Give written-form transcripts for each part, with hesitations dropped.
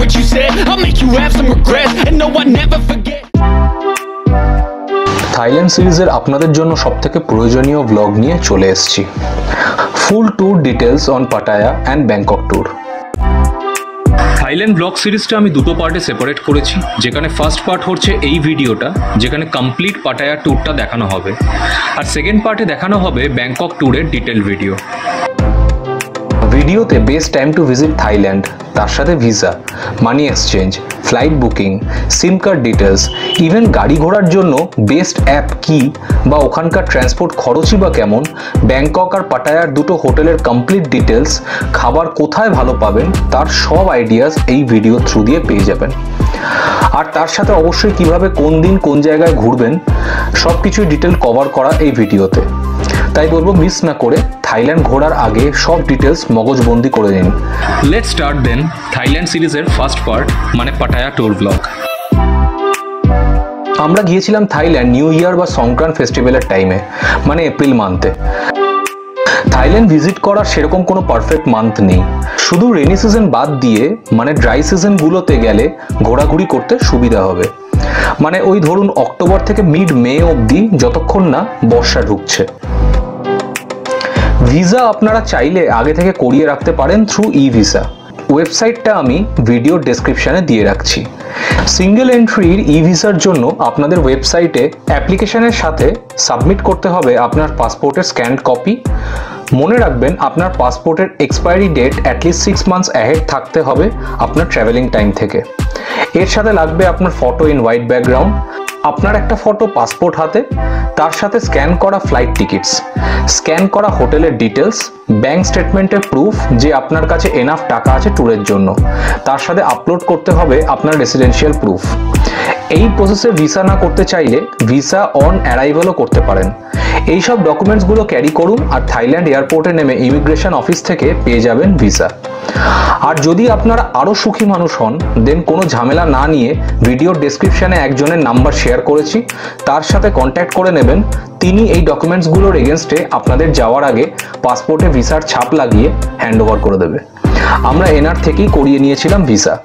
what you said. I'll make you have some regrets, and no, I never forget. Thailand সিরিজের আপনাদের জন্য সবথেকে প্রয়োজনীয় ব্লগ নিয়ে চলে এসেছি। Full tour details on Pattaya and Bangkok tour. Thailand blog সিরিজটা আমি দুটো পার্টে সেপারেট করেছি, যেখানে ফার্স্ট পার্ট হচ্ছে এই ভিডিওটা, যেখানে কমপ্লিট পাটায়া ট্যুরটা দেখানো হবে, আর সেকেন্ড পার্টে দেখানো হবে ব্যাংকক ট্যুরের ডিটেল ভিডিও। ভিডিওতে best time to visit Thailand, তার সাথে visa, money exchange, flight booking, sim card details, even গাড়ি ঘোড়ার জন্য বেস্ট অ্যাপ কি বা ওখানকার ট্রান্সপোর্ট খরচই বা কেমন, ব্যাংকক আর পাটায়ার দুটো হোটেলের কমপ্লিট ডিটেলস, খাবার কোথায় ভালো পাবেন, তার সব আইডিয়াস এই ভিডিও থ্রু দিয়ে পেয়ে যাবেন। আর তার সাথে অবশ্যই কিভাবে কোন দিন কোন জায়গায় ঘুরবেন সব কিছুই ডিটেল কভার করা এই ভিডিওতে। তাই বলবো মিস না করে থাইল্যান্ড ঘোরার আগে সব ডিটেলস মগজবন্দি করে নিন। লেটস স্টার্ট দেন থাইল্যান্ড সিরিজের ফার্স্ট পার্ট, মানে পাটায়া ট্যুর ব্লগ। আমরা গিয়েছিলাম থাইল্যান্ড নিউ ইয়ার বা সংক্রান্ত ফেস্টিভ্যালের টাইমে, মানে এপ্রিল মান্থে। থাইল্যান্ড ভিজিট করার সেরকম কোনো পারফেক্ট মান্থ নেই, শুধু রেনি সিজন বাদ দিয়ে মানে ড্রাই সিজনগুলোতে গেলে ঘোরাঘুরি করতে সুবিধা হবে। মানে ওই ধরুন অক্টোবর থেকে মিড মে অবধি, যতক্ষণ না বর্ষা ঢুকছে। ভিসা আপনারা চাইলে আগে থেকে করিয়ে রাখতে পারেন থ্রু ই ভিসা। ওয়েবসাইটটা আমি ভিডিও ডেসক্রিপশানে দিয়ে রাখছি। সিঙ্গেল এন্ট্রির ই ভিসার জন্য আপনাদের ওয়েবসাইটে অ্যাপ্লিকেশনের সাথে সাবমিট করতে হবে আপনার পাসপোর্টের স্ক্যান্ড কপি। মনে রাখবেন আপনার পাসপোর্টের expiry date at least 6 months ahead থাকতে হবে আপনার ট্রাভেলিং টাইম থেকে। এর সাথে লাগবে আপনার ফটো ইন হোয়াইট ব্যাকগ্রাউন্ড, আপনার একটা ফটো পাসপোর্ট হাতে, তার সাথে স্ক্যান করা ফ্লাইট টিকিটস, স্ক্যান করা হোটেলের ডিটেলস, ব্যাংক স্টেটমেন্টের প্রুফ যে আপনার কাছে এনাফ টাকা আছে ট্যুরের জন্য, তার সাথে আপলোড করতে হবে আপনার রেসিডেন্সিয়াল প্রুফ। এই প্রসেসে ভিসা না করতে চাইলে ভিসা অন অ্যারাইভালও করতে পারেন। এইসব ডকুমেন্টসগুলো ক্যারি করুন আর থাইল্যান্ড এয়ারপোর্টে নেমে ইমিগ্রেশন অফিস থেকে পেয়ে যাবেন ভিসা। আর যদি আপনারা আরও সুখী মানুষ হন, দেন কোনো ঝামেলা না নিয়ে ভিডিওর ডেসক্রিপশানে একজনের নাম্বার শেয়ার করেছি, তার সাথে কন্ট্যাক্ট করে নেবেন। তিনি এই ডকুমেন্টসগুলোর এগেনস্টে আপনাদের যাওয়ার আগে পাসপোর্টে ভিসার ছাপ লাগিয়ে হ্যান্ড ওভার করে দেবে। আমরা এনার থেকেই করিয়ে নিয়েছিলাম ভিসা।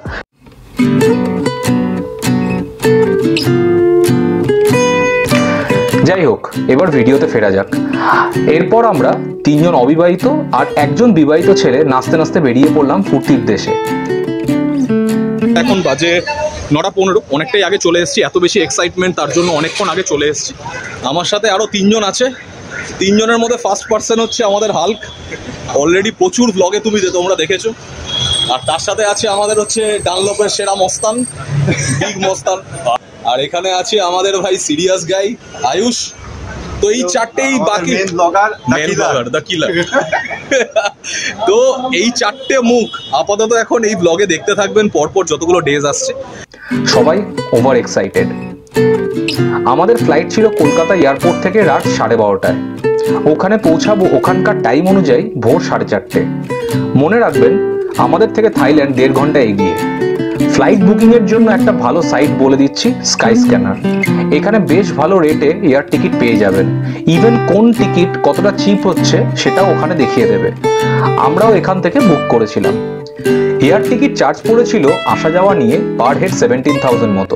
যাই হোক, এবার ভিডিওতে ফেরা যাক। এরপর আমরা 3 জন অবিবাহিত আর 1 জন বিবাহিত ছেলে নাচতে নাচতে বেরিয়ে পড়লাম ফুর্তির দেশে। এখন বাজে 9:15, অনেকটাই আগে চলে এসেছি। এত বেশি এক্সাইটমেন্ট, তার জন্য অনেকক্ষণ আগে চলে এসেছি। আমার সাথে আরও 3 জন আছে। 3 জনের মধ্যে ফার্স্ট পার্সন হচ্ছে আমাদের হাল্ক, অলরেডি প্রচুর ব্লগে তোমরা দেখেছো। আর তার সাথে আছে আমাদের হচ্ছে ডানলপের সেরা মস্তান, বিগ মস্তান। আর এখানে আছে আমাদের ভাই সিরিয়াস গাই আয়ুষ। তো এই চারটেই বাকি দ্য কিলার। তো এই 4টে মুখ আপাতত এখন এই ব্লগে দেখতে থাকবেন পরপর যতগুলো ডেজ আসছে। সবাই ওভার এক্সাইটেড। আমাদের ফ্লাইট ছিল কলকাতা এয়ারপোর্ট থেকে রাত 12:30টায়। ওখানে পৌঁছাবো ওখানকার টাইম অনুযায়ী ভোর 4:30। মনে রাখবেন আমাদের থেকে থাইল্যান্ড 1.5 ঘন্টা এগিয়ে। ফ্লাইট বুকিং এর জন্য একটা ভালো সাইট বলে দিচ্ছি, স্কাই স্ক্যানার। এখানে বেশ ভালো রেটে এয়ার টিকিট পেয়ে যাবেন। ইভেন কোন টিকিট কতটা চিপ হচ্ছে সেটাও ওখানে দেখিয়ে দেবে। আমরাও এখান থেকে বুক করেছিলাম। এয়ার টিকিট চার্জ পড়েছিল আসা যাওয়া নিয়ে পার হেড 17,000 মতো।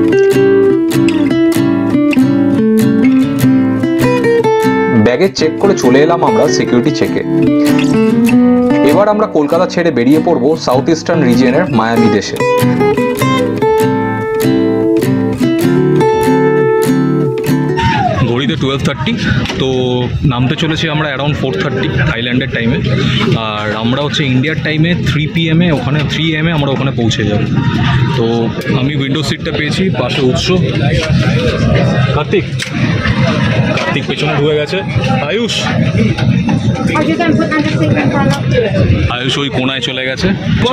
ব্যাগেজ চেক করে চলে এলাম আমরা সিকিউরিটি চেকে। এবার আমরা কলকাতা ছেড়ে বেরিয়ে পড়ব সাউথ ইস্টার্ন রিজিয়নের মায়ামি দেশে। ঘড়িতে 12:30, তো নামতে চলেছি আমরা অ্যারাউন্ড 4:30 থাইল্যান্ডের টাইমে। আর আমরা হচ্ছে ইন্ডিয়ার টাইমে 3 PM ওখানে 3 AM আমরা ওখানে পৌঁছে যাব। তো আমি উইন্ডো সিটটা পেয়েছি, পাশে উৎস। কার্তিক পেছনে ঢুকে গেছে। আয়ুষ ওই কোনায় চলে গেছে।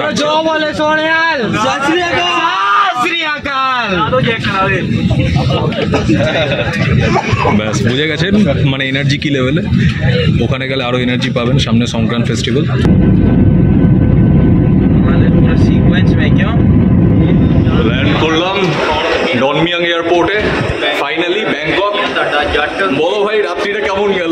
ব্যাস বুঝে গেছেন মানে এনার্জি কি লেভেলে। ওখানে গেলে আরো এনার্জি পাবেন। সামনে সংক্রান্ত ফেস্টিভ্যাল। ল্যান্ড করলাম ডনমিয়াং এয়ারপোর্টে ফাইনালি, ব্যাংকক। বলো ভাই রাত্রিটা কেমন গেল?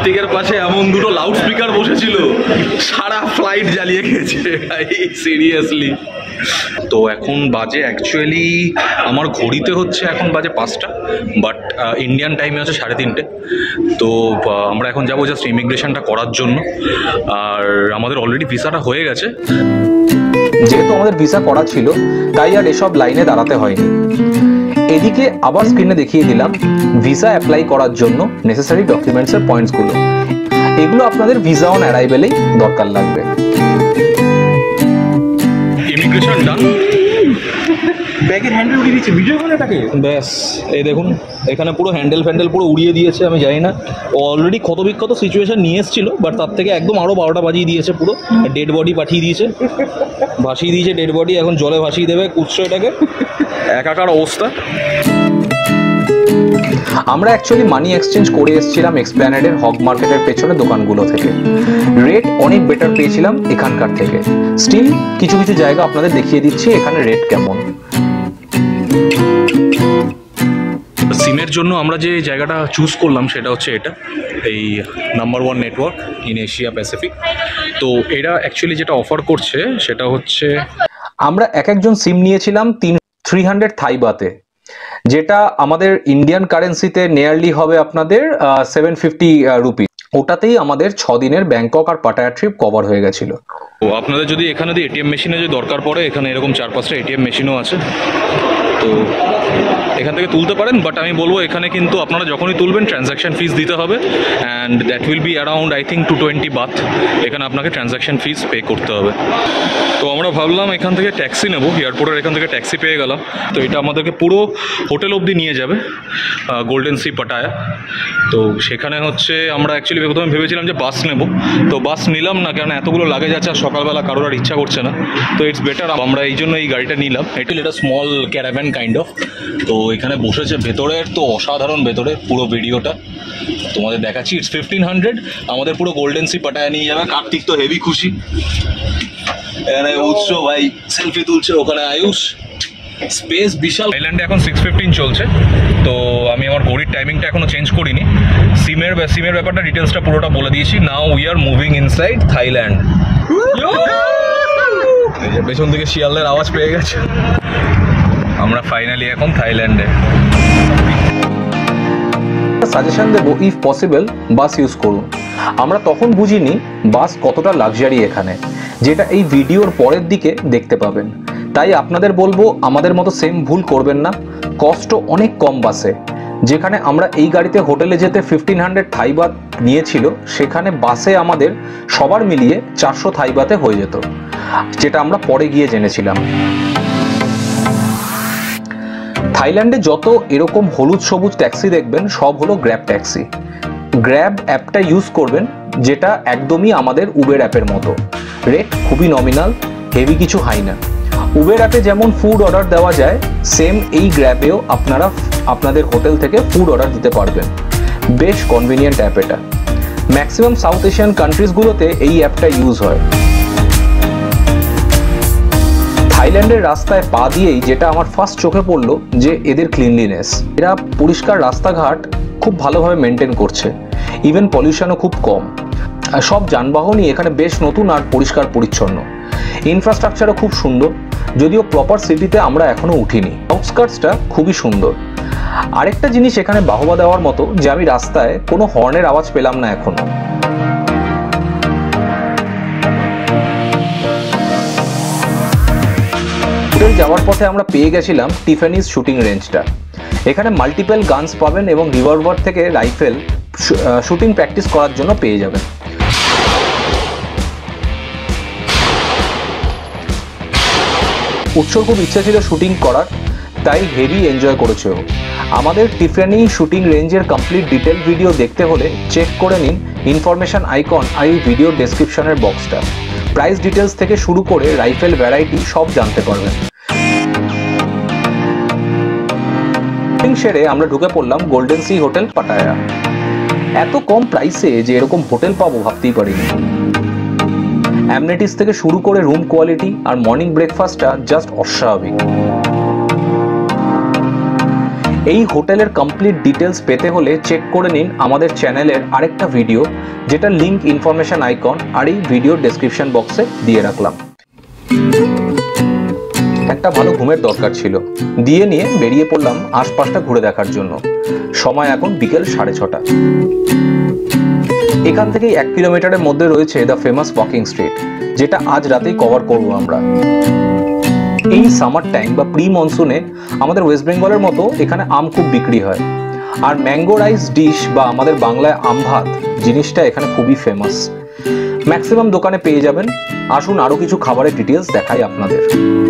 প্লাস্টিকের পাশে এমন দুটো লাউড স্পিকার বসেছিল, সারা ফ্লাইট জ্বালিয়ে গেছে সিরিয়াসলি। তো এখন বাজে অ্যাকচুয়ালি আমার ঘড়িতে হচ্ছে এখন বাজে 5টা, বাট ইন্ডিয়ান টাইমে হচ্ছে 3:30। তো আমরা এখন যাবো জাস্ট ইমিগ্রেশনটা করার জন্য, আর আমাদের অলরেডি ভিসাটা হয়ে গেছে। যেহেতু আমাদের ভিসা করা ছিল তাই আর এসব লাইনে দাঁড়াতে হয়নি। এদিকে আবার স্ক্রিনে দেখিয়ে দিলাম ভিসা অ্যাপ্লাই করার জন্য নেসেসারি ডকুমেন্টসের পয়েন্টসগুলো। এগুলো আপনাদের ভিসা অন অ্যারাইভেলেই দরকার লাগবে। Immigration done. ব্যাগের হ্যান্ডেল উড়িয়ে দিচ্ছে, ভিডিও করে এটাকে। ব্যাস এই দেখুন, এখানে পুরো হ্যান্ডেল ফ্যান্ডেল পুরো উড়িয়ে দিয়েছে। আমি জানি না, ও অলরেডি ক্ষত বিক্ষত সিচুয়েশন নিয়ে এসেছিল, বাট তার থেকে একদম আরও 12টা বাজিয়ে দিয়েছে। পুরো ডেড বডি পাঠিয়ে দিয়েছে, ভাসিয়ে দিয়েছে ডেড বডি, এখন জলে ভাসিয়ে দেবে কুৎসো এটাকে। একাকার অবস্থা। আমরা অ্যাকচুয়ালি মানি এক্সচেঞ্জ করে এসেছিলাম এক্সপ্ল্যানেডের হগ মার্কেটের পেছনে দোকানগুলো থেকে। রেট অনেক বেটার পেয়েছিলাম এখানকার থেকে। স্টিল কিছু কিছু জায়গা আপনাদের দেখিয়ে দিচ্ছি এখানে রেট কেমন। সিমের জন্য আমরা যে জায়গাটা চুজ করলাম সেটা হচ্ছে এটা, এই number 1 network in Asia Pacific. তো এরা অ্যাকচুয়ালি যেটা অফার করছে সেটা হচ্ছে, আমরা একজন সিম নিয়েছিলাম 300 থাই বাতে, যেটা আমাদের ইন্ডিয়ান কারেন্সিতে নিয়ারলি হবে আপনাদের 750 রুপি। ওটাতেই আমাদের 6 দিনের ব্যাংকক আর পাটায়া ট্রিপ কভার হয়ে গেছিল। তো আপনাদের যদি এখানে দিয়ে এটিএম মেশিনে যদি দরকার পড়ে, এখানে এরকম 4-5টা এটিএম মেশিনও আছে, তো এখান থেকে তুলতে পারেন। বাট আমি বলবো এখানে কিন্তু আপনারা যখনই তুলবেন ট্রানজ্যাকশন ফিস দিতে হবে, and that will be around I think 220 baht. এখানে আপনাকে ট্রানজ্যাকশন ফিস পে করতে হবে। তো আমরা ভাবলাম এখান থেকে ট্যাক্সি নেব, এয়ারপোর্টের এখান থেকে ট্যাক্সি পেয়ে গেলাম। তো এটা আমাদেরকে পুরো হোটেল অবধি নিয়ে যাবে, গোল্ডেন সি পাটায়া। তো সেখানে হচ্ছে আমরা অ্যাকচুয়ালি প্রথমে ভেবেছিলাম যে বাস নেব, তো বাস নিলাম না, কারণ এতগুলো লাগেজ আছে আর সকালবেলা কারোর আর ইচ্ছা করছে না। তো ইটস বেটার আমরা এই জন্য এই গাড়িটা নিলাম। এটা স্মল ক্যারাভ্যান কাইন্ড অফ। তো এখানে বসেছে ভেতরের, তো অসাধারণ ভেতরে পুরো ভিডিওটা তোমাদের দেখাচ্ছি। ইটস 1500, আমাদের পুরো গোল্ডেন সি পাটায়া নিয়ে যাবে। কার্তিক তো হেভি খুশি, এখানে উৎস ভাই সেলফি তুলছে, ওখানে আয়ুষ। স্পেস বিশাল। আইল্যান্ডে এখন 6:15 চলছে, তো আমি আমার ঘড়ির টাইমিংটা এখনো চেঞ্জ করিনি। সিমের ব্যাপারটা ডিটেলসটা পুরোটা বলে দিয়েছি। Now we are moving inside Thailand. পেছন থেকে শিয়ালের আওয়াজ পেয়ে গেছে। আমরা ফাইনালি এখন থাইল্যান্ডে। সাজেশন দেবো, ইফ পসিবল বাস ইউজ করুন। আমরা তখন বুঝিনি বাস কতটা লাক্সারি এখানে, যেটা এই ভিডিওর পরের দিকে দেখতে পাবেন। তাই আপনাদের বলবো আমাদের মতো সেম ভুল করবেন না। কষ্ট অনেক কম বাসে। যেখানে আমরা এই গাড়িতে হোটেলে যেতে 1500 থাই বাত নিয়েছিল, সেখানে বাসে আমাদের সবার মিলিয়ে 400 থাই বাতে হয়ে যেত, যেটা আমরা পরে গিয়ে জেনেছিলাম। থাইল্যান্ডে যত এরকম হলুদ সবুজ ট্যাক্সি দেখবেন সব হলো গ্র্যাব ট্যাক্সি। গ্র্যাব অ্যাপটা ইউজ করবেন, যেটা একদমই আমাদের উবের অ্যাপের মতো। রেট খুবই নমিনাল, হেভি কিছু হাই না। উবের অ্যাপে যেমন ফুড অর্ডার দেওয়া যায়, সেম এই গ্র্যাবেও আপনারা আপনাদের হোটেল থেকে ফুড অর্ডার দিতে পারবেন। বেশ কনভিনিয়েন্ট অ্যাপ এটা। ম্যাক্সিমাম সাউথ এশিয়ান কান্ট্রিজগুলোতে এই অ্যাপটা ইউজ হয়। থাইল্যান্ডের রাস্তায় পা দিয়েই যেটা আমার ফার্স্ট চোখে পড়লো যে এদের ক্লিনলিনেস। এরা পরিষ্কার রাস্তাঘাট খুব ভালোভাবে মেনটেন করছে, ইভেন পলিউশনও খুব কম। সব যানবাহনই এখানে বেশ নতুন আর পরিষ্কার পরিচ্ছন্ন। ইনফ্রাস্ট্রাকচারও খুব সুন্দর, যদিও প্রপার সিটিতে আমরা এখনো উঠিনি। আউটস্কার্টসটা খুবই সুন্দর। আরেকটা জিনিস এখানে বাহবা দেওয়ার মতো যে আমি রাস্তায় কোনো হর্নের আওয়াজ পেলাম না এখনো। হোটেল যাওয়ার পথে আমরা পেয়ে গেছিলাম টিফানিজ শুটিং রেঞ্জটা। এখানে মাল্টিপল গানস পাবেন এবং রিভলভার থেকে রাইফেল শুটিং প্র্যাকটিস করার জন্য পেয়ে যাবেন। উৎসর খুব ইচ্ছা ছিল শুটিং করার, তাই হেভি এনজয় করেছে ও। আমাদের টিফানি শুটিং রেঞ্জের কমপ্লিট ডিটেল ভিডিও দেখতে হলে চেক করে নিন ইনফরমেশন আইকন আর এই ভিডিও ডেসক্রিপশনের বক্সটা। প্রাইস ডিটেলস থেকে শুরু করে রাইফেল ভ্যারাইটি সব জানতে পারবেন। সেরে আমরা ঢুকে পড়লাম গোল্ডেন সি হোটেল পাটায়া। এত কম প্রাইসে যে এরকম হোটেল পাবো ভাবতেই পারিনি। অ্যামনিটিস থেকে শুরু করে রুম কোয়ালিটি আর মর্নিং ব্রেকফাস্টটা জাস্ট অস্বাভাবিক। এই হোটেলের কমপ্লিট ডিটেলস পেতে হলে চেক করে নিন আমাদের চ্যানেলের আরেকটা ভিডিও, যেটা লিংক ইনফরমেশন আইকন আর এই ভিডিও ডেসক্রিপশন বক্সে দিয়ে রাখলাম। একটা ভালো ঘুমের দরকার ছিল, দিয়ে নিয়ে বেরিয়ে পড়লাম আশপাশটা ঘুরে দেখার জন্য। সময় এখন বিকেল 6:30। এখান থেকেই 1 কিলোমিটারের মধ্যে রয়েছে দ্য ফেমাস ওয়াকিং স্ট্রিট, যেটা আজ রাতেই কভার করব আমরা। এই সামার টাইম বা প্রি মনসুনে আমাদের ওয়েস্ট বেঙ্গলের মতো এখানে আম খুব বিক্রি হয়, আর ম্যাঙ্গো রাইস ডিশ বা আমাদের বাংলায় আম ভাত জিনিসটা এখানে খুবই ফেমাস। ম্যাক্সিমাম দোকানে পেয়ে যাবেন। আসুন আরো কিছু খাবারের ডিটেলস দেখাই আপনাদের।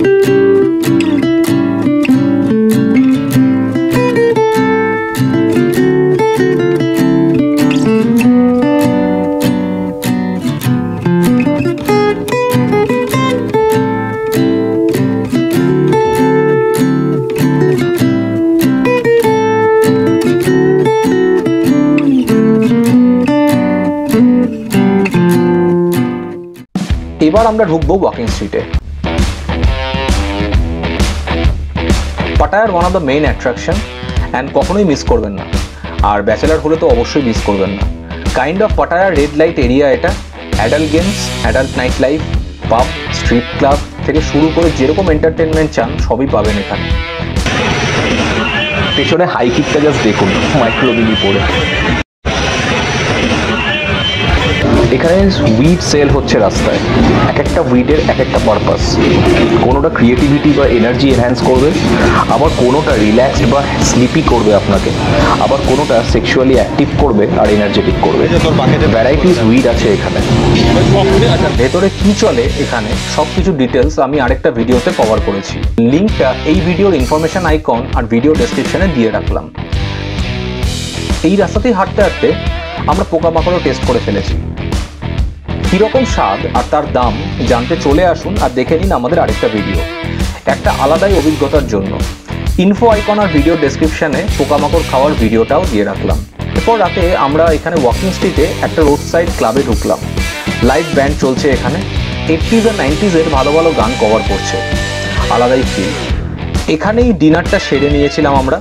এবার আমরা ঢুকবো ওয়াকিং স্ট্রিটে। পাটায়ার one of the main attraction and কখনোই মিস করবেন না, আর ব্যাচেলার হলে তো অবশ্যই মিস করবেন না। কাইন্ড অফ পাটায়ার রেড লাইট এরিয়া এটা। Adult games, adult night life, pub, street club থেকে শুরু করে যেরকম এন্টারটেনমেন্ট চান সবই পাবেন এখানে। পেছনে হাই কিকটা জাস্ট দেখুন, মাইক্রোবিলি পড়ে। এখানে উইড সেল হচ্ছে রাস্তায়। এক একটা উইডের এক একটা পারপাস। কোনোটা ক্রিয়েটিভিটি বা এনার্জি এনহ্যান্স করবে, আবার কোনোটা রিল্যাক্সড বা স্লিপি করবে আপনাকে, আবার কোনোটা সেক্সুয়ালি অ্যাক্টিভ করবে আর এনার্জেটিক করবে। ভ্যারাইটিস উইড আছে এখানে। ভেতরে কি চলে এখানে সব কিছু ডিটেলস আমি আরেকটা ভিডিওতে কভার করেছি, লিঙ্কটা এই ভিডিওর ইনফরমেশন আইকন আর ভিডিও ডেসক্রিপশনে দিয়ে রাখলাম। এই রাস্তাতেই হাঁটতে হাঁটতে আমরা পোকামাকড়ও টেস্ট করে ফেলেছি। কিরকম স্বাদ আর তার দাম জানতে চলে আসুন আর দেখে নিন আমাদের আরেকটা ভিডিও, একটা আলাদাই অভিজ্ঞতার জন্য। ইনফো আইকন আর ভিডিও ডেসক্রিপশনে পোকামাকড় খাওয়ার ভিডিওটাও দিয়ে রাখলাম। এরপর রাতে আমরা এখানে ওয়াকিং স্ট্রিটে একটা রোড সাইড ক্লাবে ঢুকলাম। লাইভ ব্যান্ড চলছে এখানে, 80s আর 90s এর ভালো ভালো গান কভার করছে, আলাদাই ফিল। এখানেই ডিনারটা সেরে নিয়েছিলাম আমরা।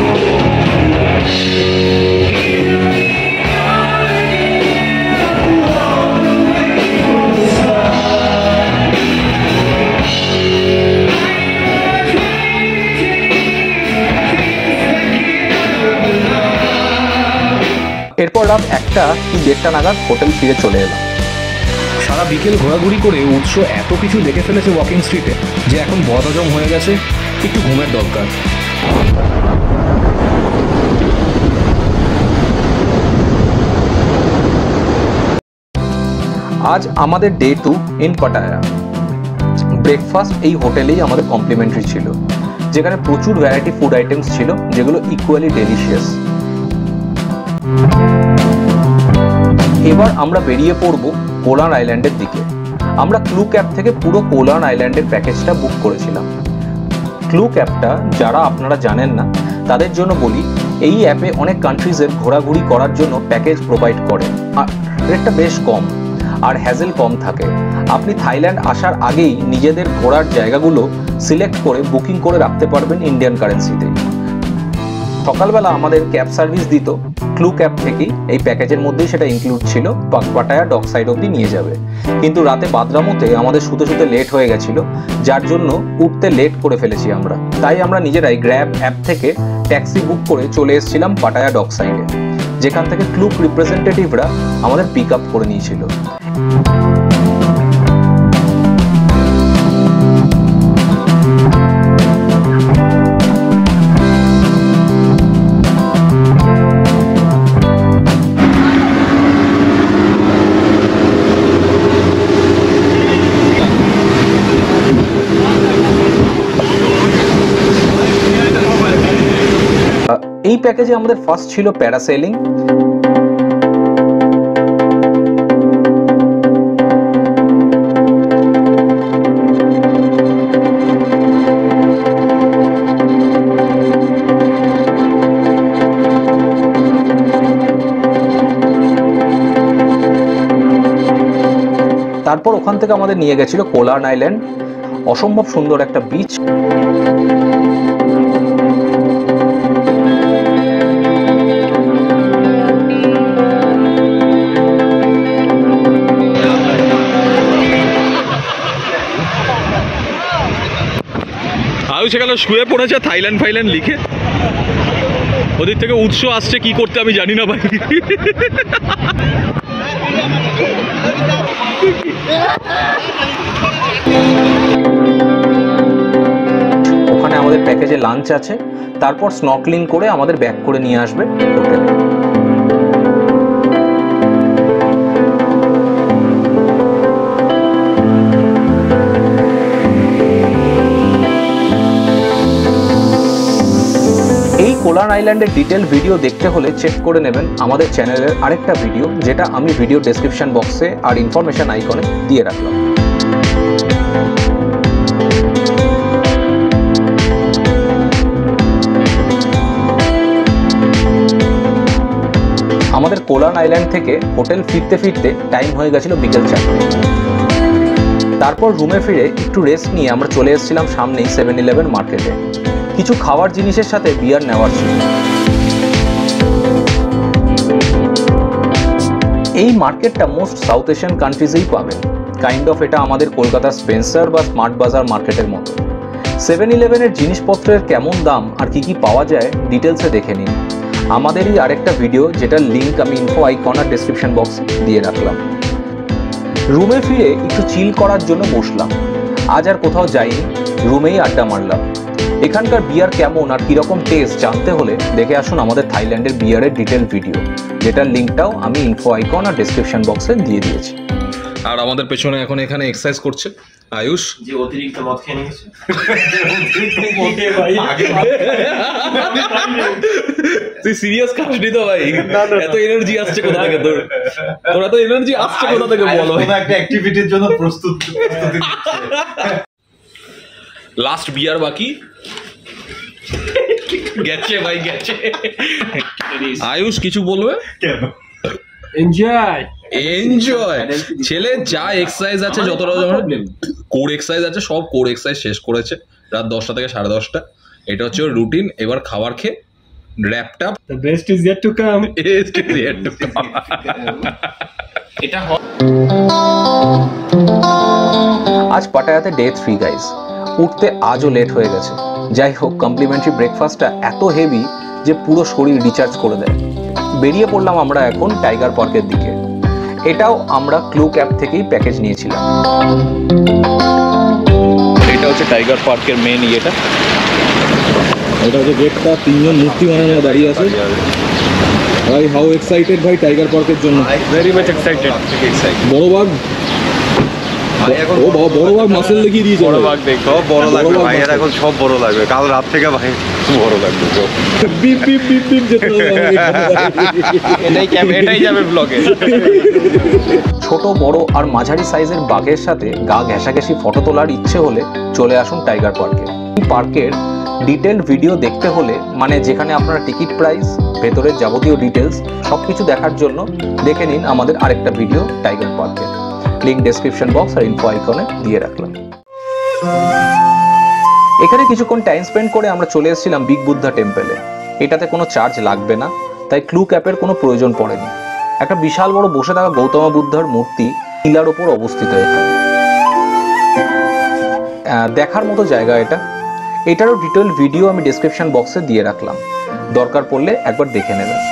এরপর রাত 1টা কি 1:30 নাগাদ হোটেল ফিরে চলে এলাম। সারা বিকেল ঘোরাঘুরি করে উৎস এত কিছু দেখে ফেলেছে ওয়াকিং স্ট্রিটে যে এখন বদহজম হয়ে গেছে, একটু ঘুমের দরকার। আজ আমাদের ডে 2 ইন পাটায়া। ব্রেকফাস্ট এই হোটেলেই আমাদের কমপ্লিমেন্টারি ছিল, যেখানে প্রচুর ভ্যারাইটি ফুড আইটেমস ছিল যেগুলো ইকুয়ালি ডেলিশিয়াস। এবার আমরা বেরিয়ে পড়ব কোলান আইল্যান্ডের দিকে। আমরা ক্লু ক্যাব থেকে পুরো কোলান আইল্যান্ডের প্যাকেজটা বুক করেছিলাম। ক্লু ক্যাবটা যারা আপনারা জানেন না তাদের জন্য বলি, এই অ্যাপে অনেক কান্ট্রিজের ঘোরাঘুরি করার জন্য প্যাকেজ প্রোভাইড করে, আর রেটটা বেশ কম আর হ্যাজেল কম থাকে। আপনি থাইল্যান্ড আসার আগেই নিজেদের ঘোরার জায়গাগুলো সিলেক্ট করে বুকিং করে রাখতে পারবেন ইন্ডিয়ান কারেন্সিতে। সকালবেলা আমাদের ক্যাব সার্ভিস দিত ক্লু ক্যাব থেকেই, এই প্যাকেজের মধ্যেই সেটা ইনক্লুড ছিল, পাটায়া ডক সাইড অবধি নিয়ে যাবে। কিন্তু রাতে বাদরামোতে আমাদের শুতে শুতে লেট হয়ে গেছিল, যার জন্য উঠতে লেট করে ফেলেছি আমরা। তাই আমরা নিজেরাই গ্র্যাব অ্যাপ থেকে ট্যাক্সি বুক করে চলে এসেছিলাম পাটায়া ডক সাইডে, যেখান থেকে ক্লুক রিপ্রেজেন্টেটিভরা আমাদের পিক আপ করে নিয়েছিল। এই প্যাকেজে আমাদের ফার্স্ট ছিল প্যারাসেলিং। তারপর ওখান থেকে আমাদের নিয়ে গেছিল কোলান আইল্যান্ড, অসম্ভব সুন্দর একটা বিচ। সেখানে শুয়ে পড়েছে থাইল্যান্ড ফাইল্যান্ড লিখে। ওদের থেকে উৎস আসছে কি করতে আমি জানি না ভাই। ওখানে আমাদের প্যাকেজে লাঞ্চ আছে, তারপর স্নর্কেলিং করে আমাদের ব্যাক করে নিয়ে আসবে হোটেলে। এই কোলান আইল্যান্ডের ডিটেল ভিডিও দেখতে হলে চেক করে নেবেন আমাদের চ্যানেলের আরেকটা ভিডিও, যেটা আমি ভিডিও ডেসক্রিপশন বক্সে আর ইনফরমেশন আইকনে দিয়ে রাখলাম। আমাদের কোলান আইল্যান্ড থেকে হোটেল ফিরতে ফিরতে টাইম হয়ে গেছিল বিকেল 4টে। তারপর রুমে ফিরে একটু রেস্ট নিয়ে আমরা চলে এসেছিলাম সামনেই 7-Eleven মার্কেটে। কিছু খাওয়ার জিনিসের সাথে বিয়ার নেওয়ার ছিল। এই মার্কেটটা মোস্ট সাউথ এশিয়ান কান্ট্রিজেই পাবেন। কাইন্ড অফ এটা আমাদের কলকাতার স্পেন্সার বা স্মার্ট বাজার মার্কেটের মতো। 7-Eleven-এর জিনিসপত্রের কেমন দাম আর কি কি পাওয়া যায় ডিটেলসে দেখে নিন আমাদেরই আরেকটা ভিডিও, যেটার লিঙ্ক আমি ইনফো আইকন আর ডেসক্রিপশন বক্সে দিয়ে রাখলাম। রুমে ফিরে একটু চিল করার জন্য বসলাম। আজ আর কোথাও যাইনি, রুমেই আড্ডা মারলাম। এখানকার বিয়ার কেমন আর কীরকম টেস্ট জানতে হলে দেখে আসুন আমাদের থাইল্যান্ডের বিয়ারের ডিটেল ভিডিও, যেটার লিঙ্কটাও আমি ইনফো আইকন আর ডেসক্রিপশন বক্সে দিয়ে দিয়েছি। আর আমাদের পেছনে এখন এখানে এক্সারসাইজ করছে আয়ুষ, যে অতিরিক্ত মদ খেয়ে নিয়েছে। তুই সিরিয়াস খাসনি তো ভাই? এত এনার্জি আসছে কোথা থেকে তোর? তোর এত এনার্জি আসছে কোথা থেকে বলো? কোনো একটা অ্যাক্টিভিটির জন্য প্রস্তুত। লাস্ট বিয়ার বাকি গেছে ভাই, গেছে। আয়ুষ কিছু বলবে? কেন? Enjoy enjoy. ছেলে যা এক্সারসাইজ আছে, যতটা কোর এক্সারসাইজ আছে সব কোর এক্সারসাইজ শেষ করেছে রাত 10টা থেকে 10:30। এটা হচ্ছে ওর রুটিন। এবার খাবার খেয়ে র্যাপটা the best is yet to come. এটা আজ পাটায়াতে ডে 3 গাইজ। উঠতে আজও লেট হয়ে গেছে। যাই হোক, কমপ্লিমেন্টারি ব্রেকফাস্টটা এত হেভি যে পুরো শরীর রিচার্জ করে দেয়। বেরিয়ে পড়লাম আমরা এখন টাইগার পার্কের দিকে। এটাও আমরা ক্লুক অ্যাপ থেকেই প্যাকেজ নিয়েছিলাম। এটা হচ্ছে টাইগার পার্কের মেন ইয়েটা। এটা হচ্ছে গেটটা, 3জন মূর্তি বানানো দাঁড়িয়ে আছে। ভাই হাউ এক্সাইটেড ভাই টাইগার পার্কের জন্য। Very much excited. বড় বাঘ, ও বাবা, বড় বাঘ মাসেল দেখিয়ে দিয়েছে। বড় বাঘ দেখো, বড় লাগবে ভাই, এর এখন সব বড় লাগবে। কাল রাত থেকে ভাই বড় লাগবে সব। বিপ বিপ বিপ বিপ যেতে হবে। এটাই যাবে ব্লগে। ছোট বড় আর মাঝারি সাইজের বাঘের সাথে গা ঘেঁষাঘেঁষি ফটো তোলার ইচ্ছে হলে চলে আসুন টাইগার পার্কে। পার্কের ডিটেল ভিডিও দেখতে হলে, মানে যেখানে আপনারা টিকিট প্রাইস, ভেতরের যাবতীয় ডিটেলস সব কিছু দেখার জন্য দেখে নিন আমাদের আরেকটা ভিডিও টাইগার পার্কে। লিঙ্ক ডেসক্রিপশন বক্স আর ইনফো আইকনে দিয়ে রাখলাম। এখানে কিছুক্ষণ টাইম স্পেন্ড করে আমরা চলে এসেছিলাম বিগ বুদ্ধা টেম্পলে। এটাতে কোনো চার্জ লাগবে না, তাই ক্লুক অ্যাপের কোনো প্রয়োজন পড়েনি। একটা বিশাল বড় বসে থাকা গৌতম বুদ্ধার মূর্তি টিলার ওপর অবস্থিত এখানে। দেখার মতো জায়গা এটা। এটারও ডিটেল ভিডিও আমি ডেসক্রিপশন বক্সে দিয়ে রাখলাম, দরকার পড়লে একবার দেখে নেবেন।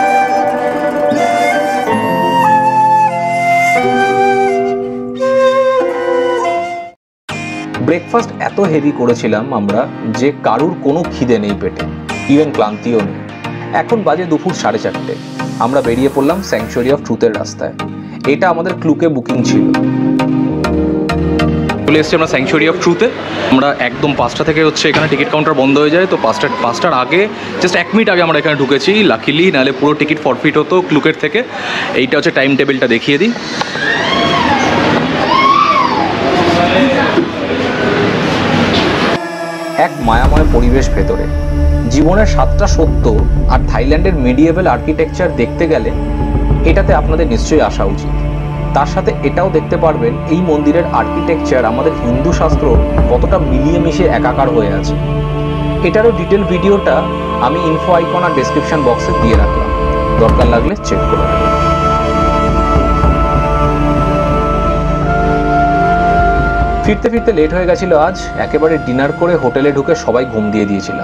ব্রেকফাস্ট এত হেভি করেছিলাম আমরা যে কারুর কোনো খিদে নেই পেটে, ইভেন ক্লান্তিও নেই। এখন বাজে দুপুর 4:30। আমরা বেরিয়ে পড়লাম স্যাংচুয়ারি অফ ট্রুথের রাস্তায়। এটা আমাদের ক্লুকে বুকিং ছিল। চলে এসেছি আমরা স্যাংচুয়ারি অফ ট্রুথে। আমরা একদম 5টা থেকে হচ্ছে এখানে টিকিট কাউন্টার বন্ধ হয়ে যায়, তো 5টার আগে জাস্ট 1 মিনিট আগে আমরা এখানে ঢুকেছি লাকিলি, নাহলে পুরো টিকিট ফরফিট হতো ক্লুকের থেকে। এইটা হচ্ছে টাইম টেবিলটা দেখিয়ে দিই। এক মায়াময় পরিবেশ ভেতরে, জীবনের 7টা সত্য আর থাইল্যান্ডের মিডিয়েভেল আর্কিটেকচার দেখতে গেলে এটাতে আপনাদের নিশ্চয়ই আসা উচিত। তার সাথে এটাও দেখতে পারবেন এই মন্দিরের আর্কিটেকচার আমাদের হিন্দু শাস্ত্র কতটা মিলিয়ে মিশে একাকার হয়ে আছে। এটারও ডিটেল ভিডিওটা আমি ইনফো আইকন আর ডেসক্রিপশন বক্সে দিয়ে রাখলাম, দরকার লাগলে চেক করে নেবেন। ফিরতে ফিরতে লেট হয়ে গেছিল আজ, একেবারে ডিনার করে হোটেলে ঢুকে সবাই ঘুম দিয়ে দিয়েছিলাম।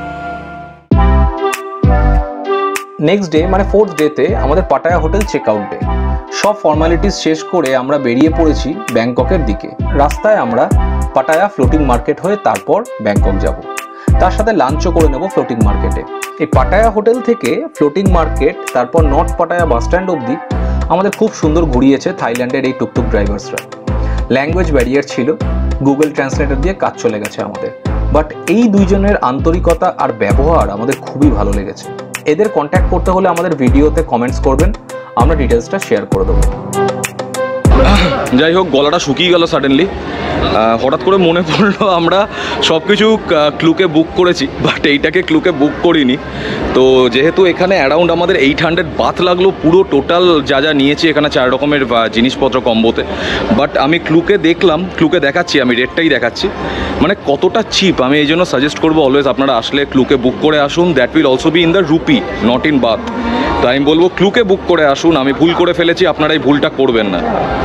নেক্সট ডে মানে 4th ডেতে আমাদের Pattaya hotel check out day. সব ফর্মালিটিস শেষ করে আমরা বেরিয়ে পড়েছি ব্যাংককের দিকে। রাস্তায় আমরা পাটায়া ফ্লোটিং মার্কেট হয়ে তারপর ব্যাংকক যাব, তার সাথে লাঞ্চও করে নেব ফ্লোটিং মার্কেটে। এই পাটায়া হোটেল থেকে ফ্লোটিং মার্কেট তারপর নর্থ পাটায়া বাস স্ট্যান্ড অবধি আমাদের খুব সুন্দর ঘুরিয়েছে থাইল্যান্ডের এই টুকটুক ড্রাইভার্সরা। ল্যাঙ্গুয়েজ ব্যারিয়ার ছিল, গুগল ট্রান্সলেটর দিয়ে কাজ চলে গেছে আমাদের, বাট এই দুইজনের আন্তরিকতা আর ব্যবহার আমাদের খুবই ভালো লেগেছে। এদের কন্ট্যাক্ট করতে হলে আমাদের ভিডিওতে কমেন্টস করবেন, আমরা ডিটেলসটা শেয়ার করে দেবো। যাই হোক, গলাটা শুকিয়ে গেল সাডেনলি। হঠাৎ করে মনে পড়লো আমরা সব কিছু ক্লুকে বুক করেছি, বাট এইটাকে ক্লুকে বুক করিনি। তো যেহেতু এখানে অ্যারাউন্ড আমাদের 800 বাত লাগলো পুরো টোটাল যা যা নিয়েছি এখানে 4 রকমের জিনিসপত্র কম্বোতে। বাট আমি ক্লুকে দেখলাম, ক্লুকে দেখাচ্ছি, আমি রেটটাই দেখাচ্ছি, মানে কতটা চিপ। আমি এই জন্য সাজেস্ট করবো অলওয়েজ আপনারা আসলে ক্লুকে বুক করে আসুন। That will also be in the rupee, not in baht. তো আমি বলবো ক্লুকে বুক করে আসুন। আমি ভুল করে ফেলেছি, আপনারা এই ভুলটা করবেন না।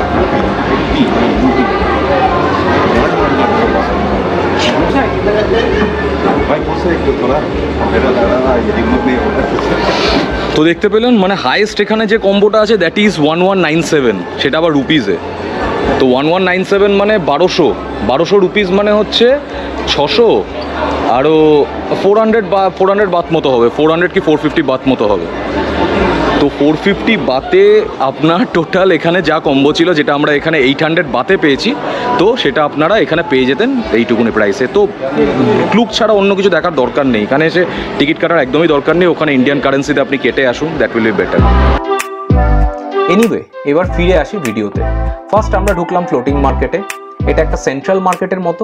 তো দেখতে পেলেন মানে হাইয়েস্ট এখানে যে কম্বোটা আছে দ্যাট ইজ 1197, সেটা আবার রুপিসে। তো 1197 মানে 1200 রুপিস, মানে হচ্ছে 600 আরও 400 বাত মতো হবে, 400 কি 450 বাত মতো হবে। তো 450 বাতে আপনার টোটাল এখানে যা কম্বো ছিল, যেটা আমরা এখানে 800 বাতে পেয়েছি, তো সেটা আপনারা এখানে পেয়ে যেতেন এইটুকুনি প্রাইসে। তো ক্লুক ছাড়া অন্য কিছু দেখার দরকার নেই, এখানে এসে টিকিট কাটার একদমই দরকার নেই। ওখানে ইন্ডিয়ান কারেন্সিতে আপনি কেটে আসুন, that will be better. Anyway, এবার ফিরে আসি ভিডিওতে। ফার্স্ট আমরা ঢুকলাম ফ্লোটিং মার্কেটে। এটা একটা সেন্ট্রাল মার্কেটের মতো।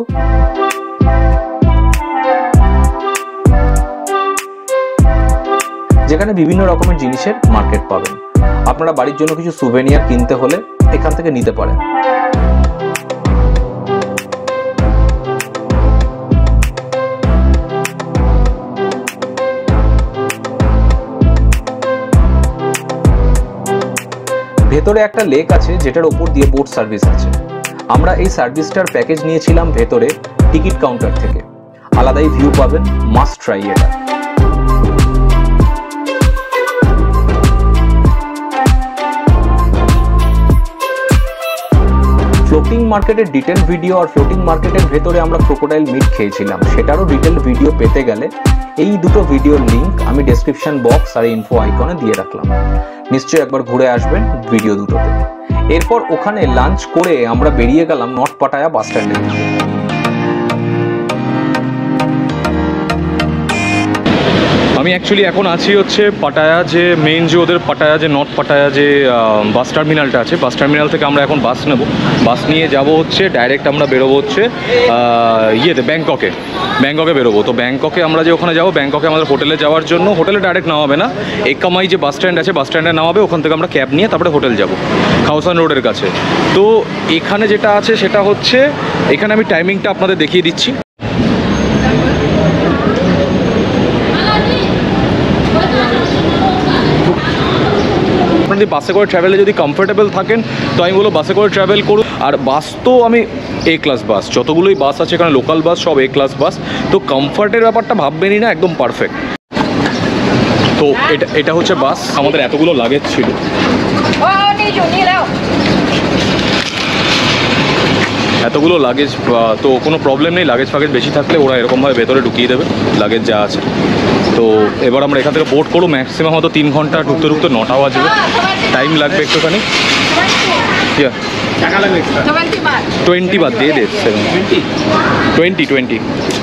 যেখানে বিভিন্ন রকমের জিনিসের মার্কেট পাবেন। আপনারা বাড়ির জন্য কিছু সুভেনিয়ার কিনতে হলে এখান থেকে নিতে পারেন। ভেতরে একটা লেক আছে যেটার ওপর দিয়ে বোট সার্ভিস আছে। আমরা এই সার্ভিসটার প্যাকেজ নিয়েছিলাম ভেতরে টিকিট কাউন্টার থেকে। আলাদাই ভিউ পাবেন, মাস্ট ট্রাই এটা। ফ্লোটিং মার্কেটের ডিটেল ভিডিও আর ফ্লোটিং মার্কেটের ভেতরে আমরা ক্রোকোডাইল মিট খেয়েছিলাম, সেটারও ডিটেল ভিডিও পেতে গেলে এই দুটো ভিডিওর লিঙ্ক আমি ডেসক্রিপশন বক্স আর ইনফো আইকনে দিয়ে রাখলাম। নিশ্চয়ই একবার ঘুরে আসবেন ভিডিও দুটোতে। এরপর ওখানে লাঞ্চ করে আমরা বেরিয়ে গেলাম নর্থ পাটায়া বাস স্ট্যান্ডে। আমি অ্যাকচুয়ালি এখন আছি হচ্ছে পাটায়া, যে মেইন যে ওদের পাটায়া যে নর্থ পাটায়া যে বাস টার্মিনালটা আছে, বাস টার্মিনাল থেকে আমরা এখন বাস নেব। বাস নিয়ে যাব হচ্ছে ডাইরেক্ট আমরা বেরোবো হচ্ছে ব্যাংককে বেরোবো। তো ব্যাংককে আমরা যে ওখানে যাবো, ব্যাংককে আমাদের হোটেলে যাওয়ার জন্য, হোটেলে ডাইরেক্ট নামাবে না, একামাই যে বাস স্ট্যান্ড আছে বাস স্ট্যান্ডে নামাবে, ওখান থেকে আমরা ক্যাব নিয়ে তারপরে হোটেল যাব খাওসান রোডের কাছে। তো এখানে যেটা আছে সেটা হচ্ছে, এখানে আমি টাইমিংটা আপনাদের দেখিয়ে দিচ্ছি। বাসে করে ট্রাভেলে যদি কমফোর্টেবল থাকেন তো আমি বলবো বাসে করে ট্রাভেল করুন। আর বাস তো আমি এ ক্লাস বাস, যতগুলোই বাস আছে এখানে লোকাল বাস সব এ ক্লাস বাস, তো কমফর্টের ব্যাপারটা ভাববেনই না, একদম পারফেক্ট। তো এটা হচ্ছে বাস। আমাদের এতগুলো লাগেজ ছিল, এতগুলো লাগেজ, তো কোনো প্রবলেম নেই। লাগেজ ফাগেজ বেশি থাকলে ওরা এরকমভাবে ভেতরে ঢুকিয়ে দেবে লাগেজ যা আছে। তো এবার আমরা এখান থেকে বোট করবো, ম্যাক্সিমাম হয়তো 3 ঘন্টা, ঢুকতে 9টা বাজবে, টাইম লাগবে একটুখানি। 20 বাদ দিয়ে দে, 20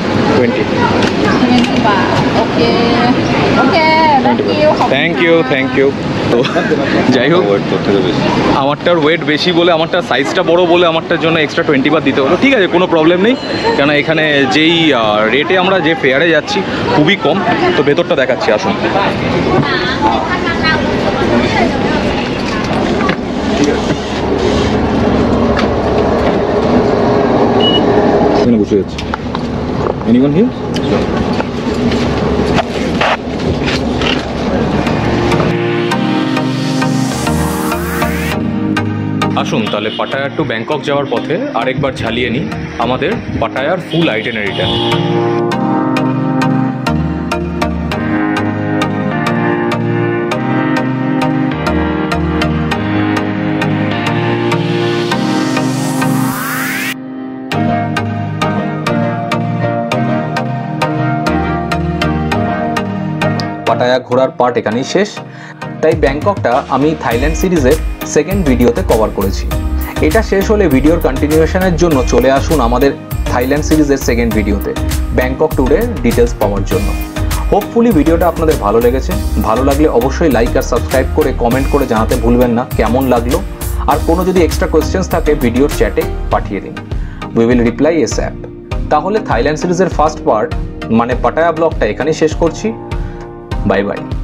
থ্যাংক ইউ। তো যাই হোক, আমারটার ওয়েট বেশি বলে, আমারটা সাইজটা বড় বলে আমারটার জন্য এক্সট্রা 20 বাদ দিতে হলো। ঠিক আছে, কোনো প্রবলেম নেই, কেন এখানে যেই রেটে আমরা যে ফেয়ারে যাচ্ছি খুবই কম। তো ভেতরটা দেখাচ্ছি, আসুন। এখানে বসে যাচ্ছি। Anyone here? আসুন তাহলে পাটায়ার টু ব্যাংকক যাওয়ার পথে আরেকবার ঝালিয়ে নিই আমাদের পাটায়ার ফুল আইটেনারিটা। পাটায়া ঘোরার পার্ট এখানেই শেষ। তাই ব্যাংককটা আমি থাইল্যান্ড সিরিজের সেকেন্ড ভিডিওতে কভার করেছি। এটা শেষ হলে ভিডিওর কন্টিনিউশনের জন্য চলে আসুন আমাদের থাইল্যান্ড সিরিজের সেকেন্ড ভিডিওতে ব্যাংকক ট্যুরের ডিটেলস পাওয়ার জন্য। হোপফুলি ভিডিওটা আপনাদের ভালো লেগেছে। ভালো লাগলে অবশ্যই লাইক আর সাবস্ক্রাইব করে কমেন্ট করে জানাতে ভুলবেন না কেমন লাগলো। আর কোনো যদি এক্সট্রা কোয়েশ্চেন্স থাকে ভিডিওর চ্যাটে পাঠিয়ে দিন, উই উইল রিপ্লাই এসঅ্যাপ। তাহলে থাইল্যান্ড সিরিজের ফার্স্ট পার্ট মানে পাটায়া ব্লগটা এখানেই শেষ করছি। Bye by.